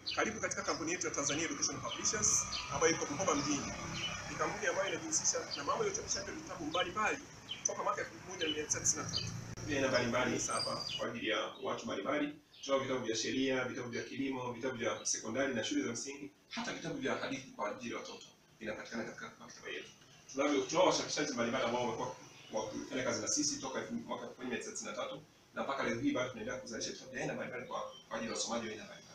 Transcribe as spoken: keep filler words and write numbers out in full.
Karibu katika kampuni yetu ya Tanzania Education Publishers ambayo iko Bukoba mjini. Ni kampuni ambayo inajihusisha na mambo ya uchapishaji wa vitabu mbalimbali toka mwaka elfu moja mia tisa tisini na tatu. Aina mbalimbali hapa kwa ajili ya watu mbalimbali. Tunao vitabu vya sheria, vitabu vya kilimo, vitabu vya sekondari na shule za msingi, hata vitabu vya hadithi kwa ajili ya watoto vinapatikana katika maktaba yetu. Tunavyo tunao wachapishaji mbalimbali ambao wamekuwa wakifanya kazi na sisi toka mwaka elfu moja mia tisa tisini na tatu na mpaka leo hii bado tunaendelea kuzalisha vitabu vya aina mbalimbali kwa ajili ya wasomaji wa aina mbalimbali.